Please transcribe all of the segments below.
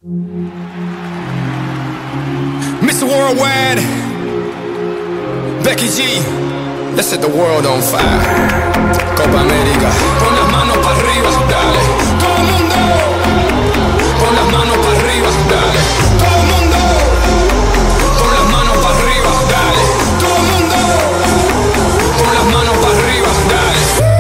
Mr. Worldwide, Becky G, let's set the world on fire. Copa América, pon las manos para arriba, dale. Todo el mundo, pon las manos para arriba, dale. Todo el mundo, pon las manos para arriba, dale. Todo el mundo, pon las manos para arriba, dale.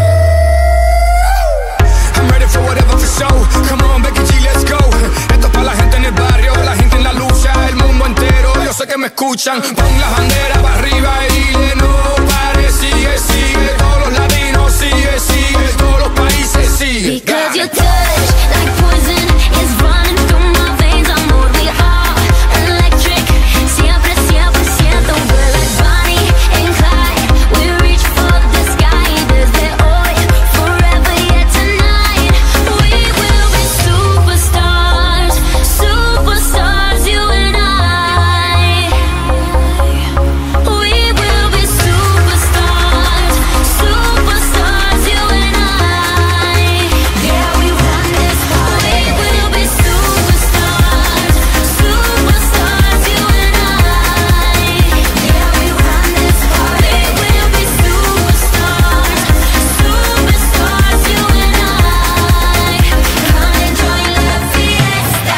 I'm ready for whatever for show. Come on, Becky G, let's go. Esto es para la gente en el barrio, la gente en la lucha, el mundo entero. Yo sé que me escuchan. Pon la bandera para arriba y dile no pare, sigue, sigue. Todos los latinos, sigue, sigue. Todos los países, sigue. Because your touch, like poison, is running through my veins. Amor, we are electric. Siempre, siempre siento good like Bonnie and Clyde. We reach for the sky. Desde hoy, forever, yet tonight. We will be superstars, superstars, you and I. We will be superstars, superstars, you and I. Yeah, we run this party. We will be superstars, superstars, you and I. Yeah, we run this party. We will be superstars, superstars, you and I. Come and join la fiesta.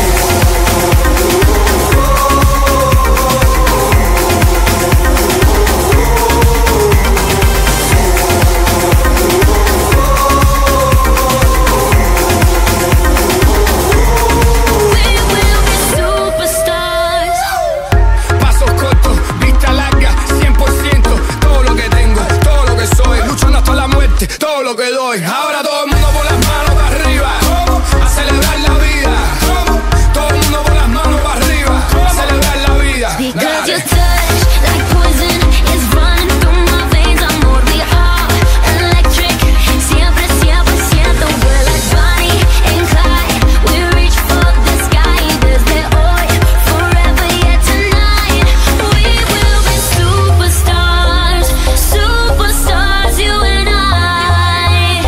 We will be superstars. Pasos cortos, vista larga, 100%. Todo lo que tengo, todo lo que soy. Luchando hasta la muerte, todo lo que doy. Ahora todo el mundo con las manos para arriba. A celebrar la vida. Todo el mundo con las manos para arriba. A celebrar la vida. Because your Dale. touch, like poison, is running through my veins. Amor, we are electric. Siempre, siempre siento good like Bonnie and Clyde. We reach for the sky. Desde hoy, forever, yet tonight. We will be superstars, superstars, you and I.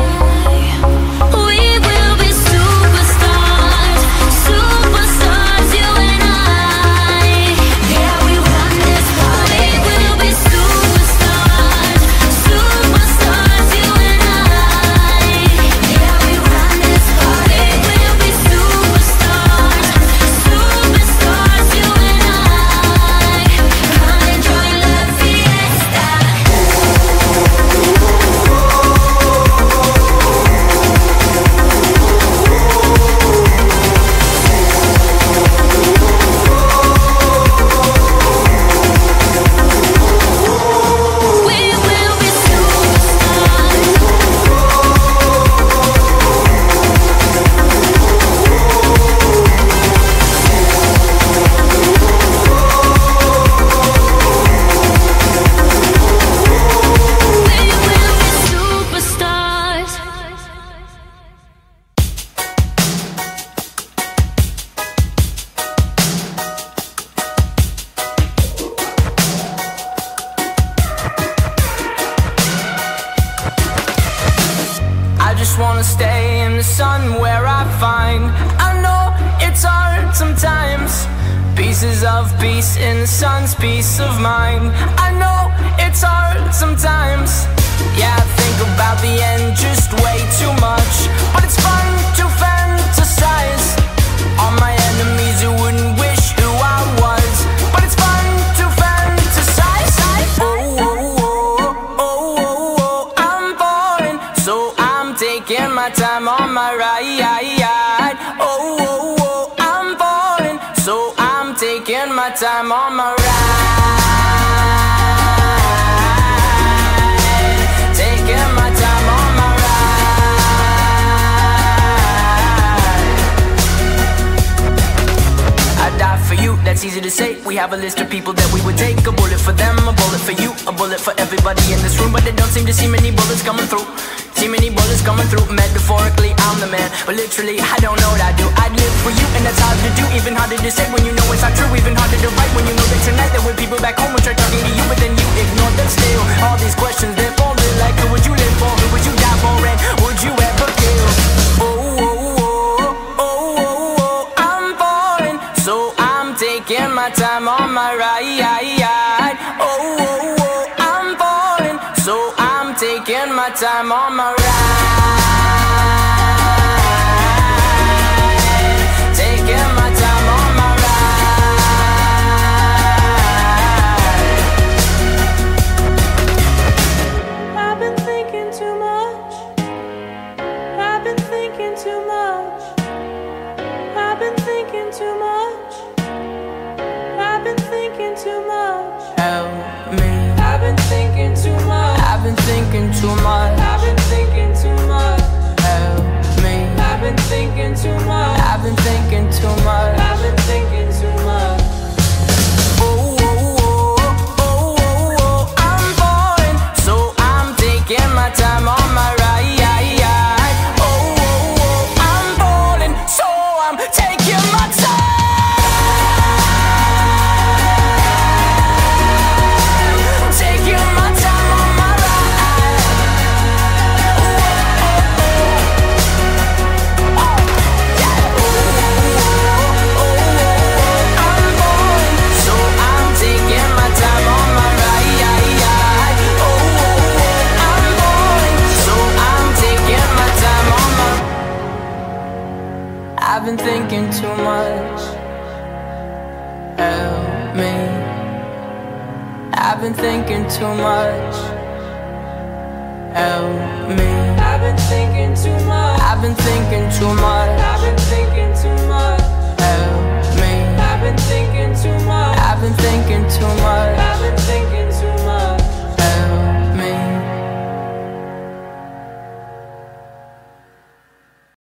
We will be superstars, superstars, you and I. Yeah, we run this party. We'll be superstars, superstars, you and I. Yeah, we run this party. We'll be superstars, superstars, you and I. Come and join la fiesta. We will be superstars. We will be superstars. I just wanna stay in the sun where I find. I know it's hard sometimes. Pieces of peace in the sun's peace of mind. I know it's hard sometimes. Yeah, I think about the end just way too much. But it's fun to fantasize on my enemies who wouldn't wish who I was. But it's fun to fantasize. Oh, oh, oh, oh, oh, oh, I'm falling, so I'm taking my time on my ride. Oh, oh, oh, I'm falling, so I'm taking my time on my ride. Taking my time on my ride. I'd die for you, that's easy to say. We have a list of people that we would take. A bullet for them, a bullet for you, a bullet for everybody in this room. But they don't seem to see many bullets coming through. See many bullets coming through. Metaphorically, I'm the man, but literally, I don't know what I do. I'd live for you, and that's hard to do. Even harder to say when you know it's not true. Even harder to write when you know that tonight there were people back home who tried talking to you, but then you ignored them still. All these questions, they're falling like, who would you live for? Who would you die for? And would you ever kill? Oh, oh, oh, oh, oh, oh, oh. taking my time on my ride. Oh, oh, oh, I'm falling, so I'm taking my time on my ride. Taking my time on my ride. I've been thinking too much. I've been thinking too much. I've been thinking too much. I've been thinking too much. Help me. I've been thinking too much. I've been thinking too much. I've been thinking too much. Help me. I've been thinking too much. I've been thinking too much. I've been thinking too much. Oh, oh, oh, oh, oh, oh, I'm falling, so I'm taking my time on my ride. Oh, oh, oh, I'm falling, so I'm taking my time. Taking my time on my ride. Oh, oh, oh, oh, yeah. Oh, oh, oh, I'm falling, so I'm taking my time on my ride. Oh, oh, oh, I'm falling, so I'm taking my time on my. I've been thinking too much. Help me. I've been thinking too much. Help me. I've been thinking too much. I've been thinking too much.